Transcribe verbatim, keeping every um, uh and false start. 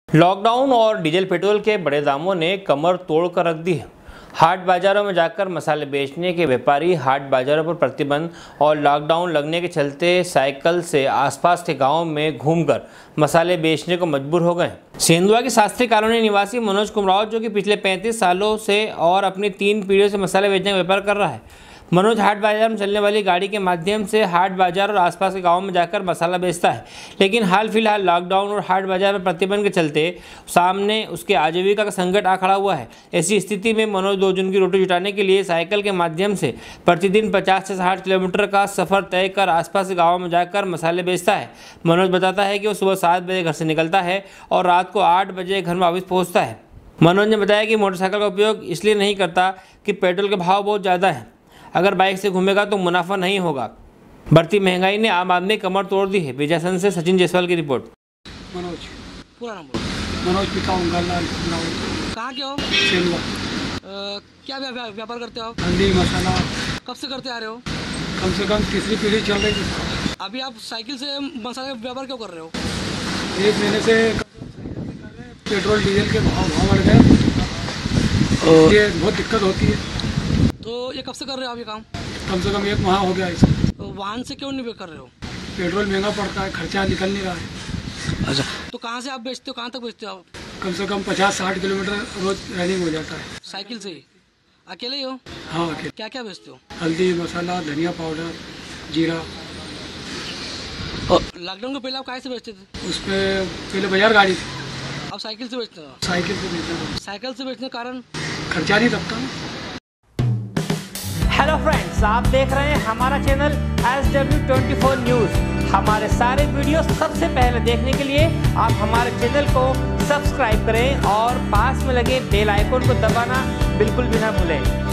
Lockdown और diesel petrol के बड़े दामों ने कमर तोड़ कर रख दी है। हाट बाजारों में जाकर मसाले बेचने के व्यापारी हाट बाजारों पर प्रतिबंध और लॉकडाउन लगने के चलते साइकिल से आसपास के गांवों में घूमकर मसाले बेचने को मजबूर हो गए। सेंधुआ की शास्त्री कॉलोनी निवासी मनोज कुमराव, जो कि पिछले पैंतीस सालों से और अपनी तीन पीढ़ियों से मसाले बेचने का व्यापार कर रहा है। मनोज हाट बाजार में चलने वाली गाड़ी के माध्यम से हाट बाजार और आसपास के गांवों में जाकर मसाला बेचता है, लेकिन हाल फिलहाल लॉकडाउन और हाट बाजार में प्रतिबंध के चलते सामने उसके आजीविका का संकट आ खड़ा हुआ है। ऐसी स्थिति में मनोज दो जन की रोटी जुटाने के लिए साइकिल के माध्यम से प्रतिदिन पचास से साठ किलोमीटर का सफर तय कर आसपास के गाँवों में जाकर मसाले बेचता है। मनोज बताता है कि वो सुबह सात बजे घर से निकलता है और रात को आठ बजे घर में वापस पहुँचता है। मनोज ने बताया कि मोटरसाइकिल का उपयोग इसलिए नहीं करता कि पेट्रोल के भाव बहुत ज़्यादा है, अगर बाइक से घूमेगा तो मुनाफा नहीं होगा। बढ़ती महंगाई ने आम आदमी कमर तोड़ दी है। विजयसन से सचिन जायसवाल की रिपोर्ट। मनोज पूरा नाम बोलो। मनोज पिता उंगरलाल। कहाँ के हो? सेंधुआ। क्या व्यापार व्यापार करते हो आप? हल्दी मसाला। कब से करते आ रहे हो? कम से कम तीसरी पीढ़ी चल रही है। अभी आप साइकिल से मसाला व्यापार क्यों कर रहे हो? एक महीने से पेट्रोल डीजल के भाव भाव बढ़ गए, ये बहुत दिक्कत होती है। तो ये कब से कर रहे हो आप ये काम? कम से कम एक माह हो गया इसे। तो वाहन से क्यों नहीं कर रहे हो? पेट्रोल महंगा पड़ता है, खर्चा निकल नहीं रहा है। अच्छा, तो कहाँ से आप बेचते हो, कहाँ तक बेचते हो आप? कम से कम पचास साठ किलोमीटर रोज रनिंग हो जाता है। साइकिल से ही? अकेले ही हो? हाँ अकेले। क्या क्या बेचते हो? हल्दी मसाला, धनिया पाउडर, जीरा। लॉकडाउन के पहले आप कहाँ से बेचते थे? उस पर पहले बाजार गाड़ी थी। अब साइकिल से बेचते हो? साइकिल से बेचते हो। साइकिल से बेचने के कारण खर्चा नहीं लगता। हेलो फ्रेंड्स, आप देख रहे हैं हमारा channel S W twenty four news. हमारे सारे वीडियो सबसे पहले देखने के लिए आप हमारे चैनल को सब्सक्राइब करें और पास में लगे बेल आइकन को दबाना बिल्कुल भी ना भूलें।